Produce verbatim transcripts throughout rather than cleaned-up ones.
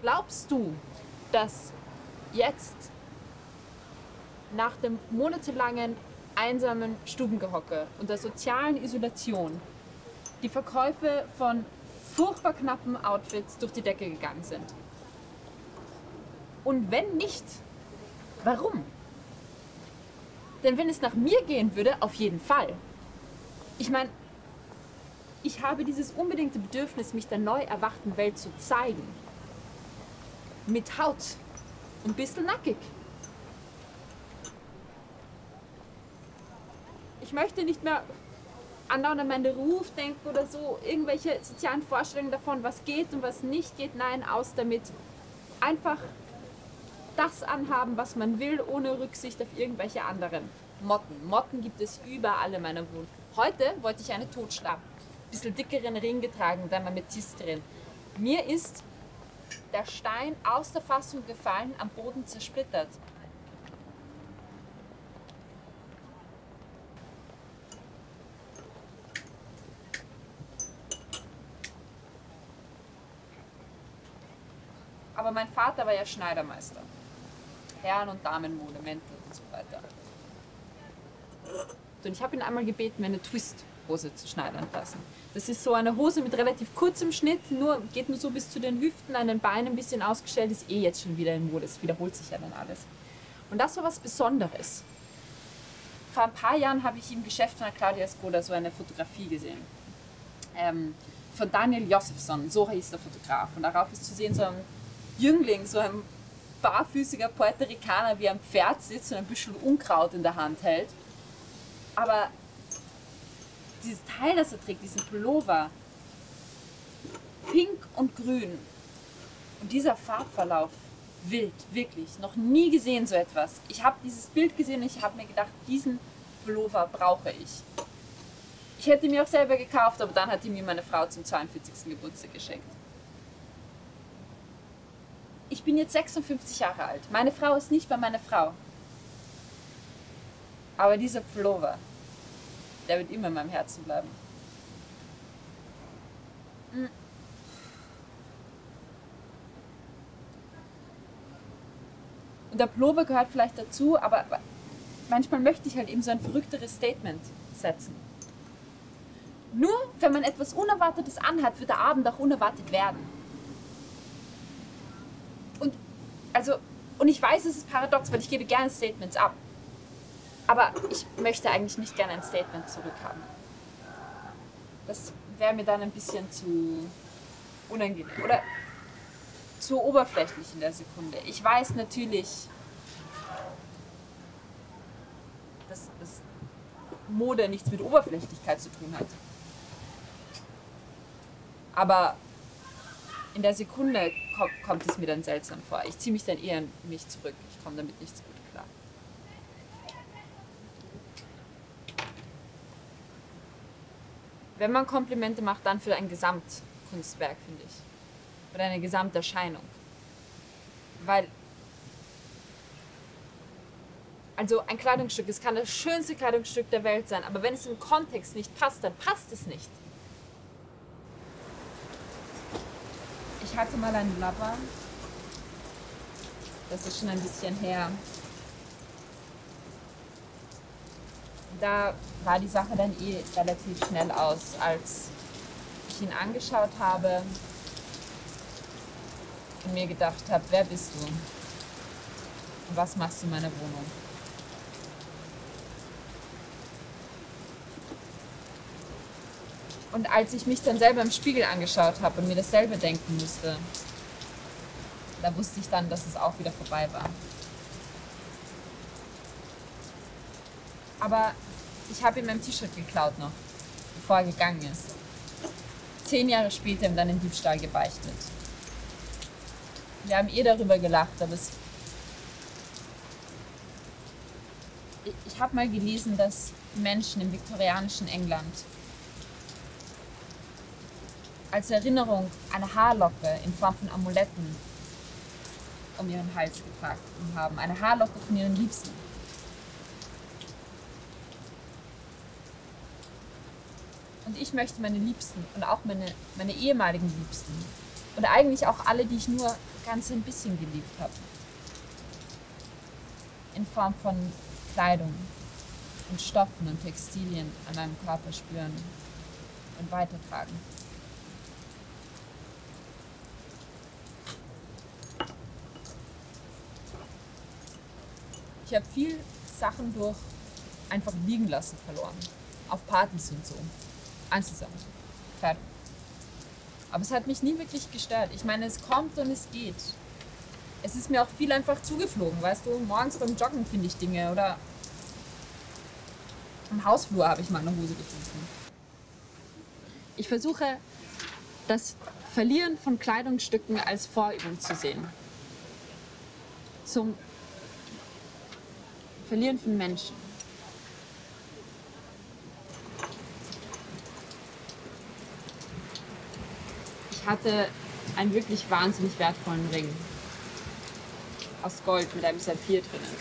Glaubst du, dass jetzt nach dem monatelangen einsamen Stubengehocke und der sozialen Isolation die Verkäufe von furchtbar knappen Outfits durch die Decke gegangen sind? Und wenn nicht, warum? Denn wenn es nach mir gehen würde, auf jeden Fall. Ich meine, ich habe dieses unbedingte Bedürfnis, mich der neu erwachten Welt zu zeigen. Mit Haut und ein bisschen nackig. Ich möchte nicht mehr andauernd an meinen Ruf denken oder so, irgendwelche sozialen Vorstellungen davon, was geht und was nicht geht. Nein, aus damit. Einfach das anhaben, was man will, ohne Rücksicht auf irgendwelche anderen. Motten. Motten gibt es überall in meiner Wohnung. Heute wollte ich eine totschlagen. Ein bisschen dickeren Ring getragen, da Amethyst drin. Mir ist der Stein aus der Fassung gefallen, am Boden zersplittert. Aber mein Vater war ja Schneidermeister. Herren- und Damenmode, Mäntel und so weiter. Und ich habe ihn einmal gebeten, mir eine Twist-Hose zu schneidern lassen. Das ist so eine Hose mit relativ kurzem Schnitt, nur, geht nur so bis zu den Hüften, an den Beinen ein bisschen ausgestellt, ist eh jetzt schon wieder in Mode, es wiederholt sich ja dann alles. Und das war was Besonderes. Vor ein paar Jahren habe ich im Geschäft von der Claudia Skoda so eine Fotografie gesehen. Ähm, von Daniel Josefsson, so hieß der Fotograf. Und darauf ist zu sehen so ein Jüngling, so ein barfüßiger Puerto Ricaner, wie am Pferd sitzt und ein bisschen Unkraut in der Hand hält. Aber dieses Teil, das er trägt, diesen Pullover, pink und grün und dieser Farbverlauf, wild, wirklich, noch nie gesehen so etwas. Ich habe dieses Bild gesehen und ich habe mir gedacht, diesen Pullover brauche ich. Ich hätte ihn mir auch selber gekauft, aber dann hat ihn mir meine Frau zum zweiundvierzigsten Geburtstag geschenkt. Ich bin jetzt sechsundfünfzig Jahre alt. Meine Frau ist nicht mehr meine Frau. Aber dieser Pullover, der wird immer in meinem Herzen bleiben. Und der Pullover gehört vielleicht dazu, aber manchmal möchte ich halt eben so ein verrückteres Statement setzen. Nur wenn man etwas Unerwartetes anhat, wird der Abend auch unerwartet werden. Und, also, und ich weiß, es ist paradox, weil ich gebe gerne Statements ab. Aber ich möchte eigentlich nicht gerne ein Statement zurückhaben. Das wäre mir dann ein bisschen zu unangenehm oder zu oberflächlich in der Sekunde. Ich weiß natürlich, dass, dass Mode nichts mit Oberflächlichkeit zu tun hat. Aber in der Sekunde kommt, kommt es mir dann seltsam vor. Ich ziehe mich dann eher in mich zurück. Ich komme damit nicht so gut klar. Wenn man Komplimente macht, dann für ein Gesamtkunstwerk, finde ich. Oder eine Gesamterscheinung. Weil, also ein Kleidungsstück, es kann das schönste Kleidungsstück der Welt sein, aber wenn es im Kontext nicht passt, dann passt es nicht. Ich hatte mal ein Lover, das ist schon ein bisschen her. Da war die Sache dann eh relativ schnell aus, als ich ihn angeschaut habe und mir gedacht habe, wer bist du? Und was machst du in meiner Wohnung? Und als ich mich dann selber im Spiegel angeschaut habe und mir dasselbe denken musste, da wusste ich dann, dass es auch wieder vorbei war. Aber ich habe ihm ein T-Shirt geklaut noch, bevor er gegangen ist. Zehn Jahre später ihm dann den Diebstahl gebeichtet. Wir haben eh darüber gelacht, aber es... Ich, ich habe mal gelesen, dass Menschen im viktorianischen England als Erinnerung eine Haarlocke in Form von Amuletten um ihren Hals getragen haben. Eine Haarlocke von ihren Liebsten. Und ich möchte meine Liebsten und auch meine, meine ehemaligen Liebsten Oder eigentlich auch alle, die ich nur ganz ein bisschen geliebt habe. In Form von Kleidung und Stoffen und Textilien an meinem Körper spüren und weitertragen. Ich habe viel Sachen durch einfach liegen lassen verloren. Auf Partys und so. Einzelsachen. Kleidung. Aber es hat mich nie wirklich gestört. Ich meine, es kommt und es geht. Es ist mir auch viel einfach zugeflogen, weißt du? Morgens beim Joggen finde ich Dinge oder am Hausflur habe ich mal eine Hose gefunden. Ich versuche, das Verlieren von Kleidungsstücken als Vorübung zu sehen. Zum Verlieren von Menschen. Ich hatte einen wirklich wahnsinnig wertvollen Ring. Aus Gold mit einem Saphir drinnen.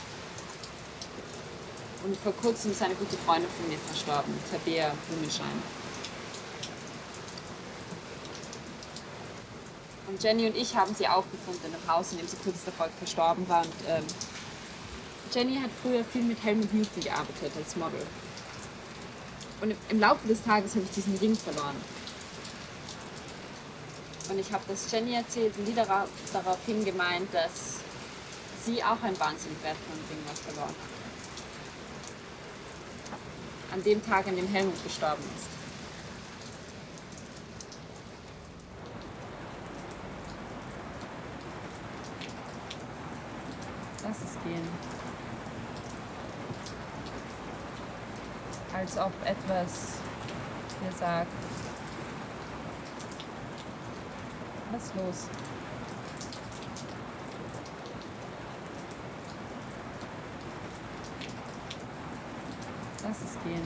Und vor kurzem ist eine gute Freundin von mir verstorben, Tabea Blumenschein. Und Jenny und ich haben sie aufgefunden in einem Haus, in dem sie kurz davor verstorben war. Und, ähm, Jenny hat früher viel mit Helmut Newton gearbeitet als Model. Und im, im Laufe des Tages habe ich diesen Ring verloren. Und ich habe das Jenny erzählt und die darauf, daraufhin gemeint, dass sie auch ein wahnsinnig wertvollen Ring was verloren hat. An dem Tag, an dem Helmut gestorben ist. Lass es gehen. Als ob etwas dir sagt, lass los. Lass es gehen.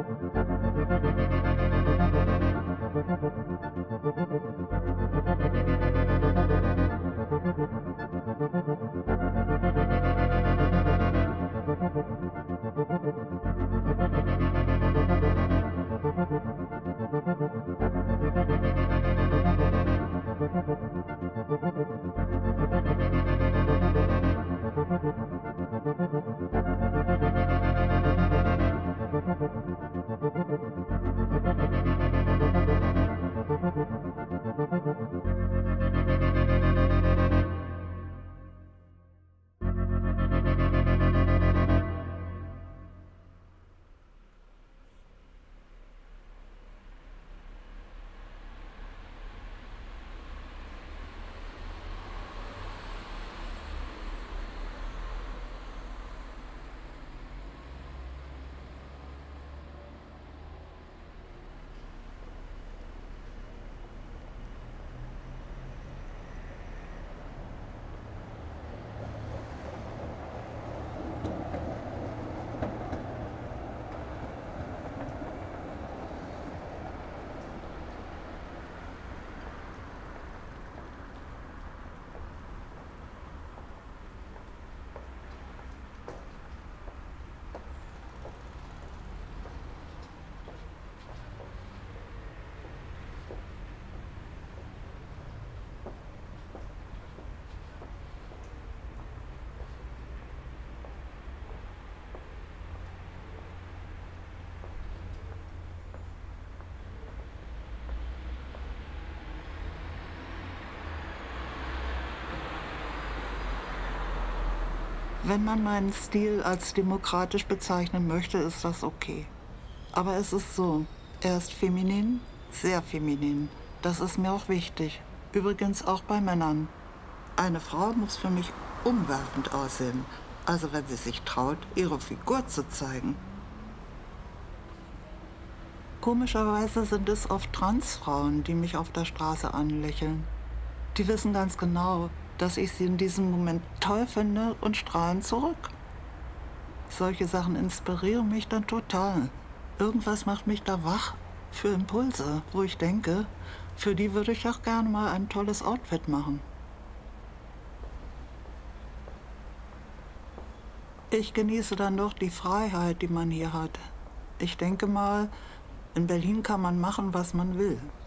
Wenn man meinen Stil als demokratisch bezeichnen möchte, ist das okay. Aber es ist so, er ist feminin, sehr feminin. Das ist mir auch wichtig. Übrigens auch bei Männern. Eine Frau muss für mich umwerfend aussehen. Also wenn sie sich traut, ihre Figur zu zeigen. Komischerweise sind es oft Transfrauen, die mich auf der Straße anlächeln. Die wissen ganz genau, dass ich sie in diesem Moment toll finde und strahlen zurück. Solche Sachen inspirieren mich dann total. Irgendwas macht mich da wach für Impulse, wo ich denke, für die würde ich auch gerne mal ein tolles Outfit machen. Ich genieße dann doch die Freiheit, die man hier hat. Ich denke mal, in Berlin kann man machen, was man will.